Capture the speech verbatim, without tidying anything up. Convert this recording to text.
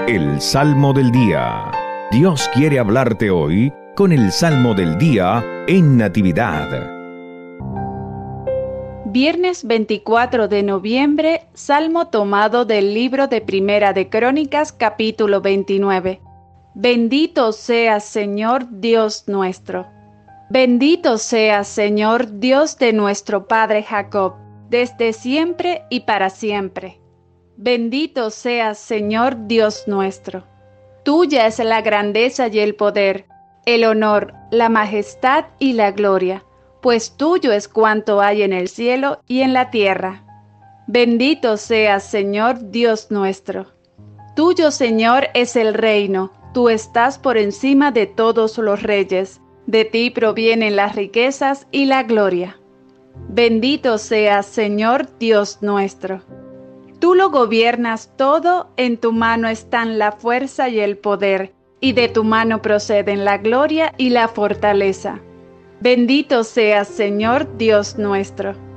El Salmo del Día. Dios quiere hablarte hoy con el Salmo del Día en Natividad. Viernes veinticuatro de noviembre, Salmo tomado del libro de Primera de Crónicas, capítulo veintinueve. Bendito seas, Señor Dios nuestro. Bendito seas, Señor Dios de nuestro Padre Jacob, desde siempre y para siempre. Bendito seas, Señor Dios nuestro. Tuya es la grandeza y el poder, el honor, la majestad y la gloria, pues tuyo es cuanto hay en el cielo y en la tierra. Bendito seas, Señor Dios nuestro. Tuyo, Señor, es el reino, tú estás por encima de todos los reyes, de ti provienen las riquezas y la gloria. Bendito seas, Señor Dios nuestro. Tú lo gobiernas todo, en tu mano están la fuerza y el poder, y de tu mano proceden la gloria y la fortaleza. Bendito seas, Señor Dios nuestro.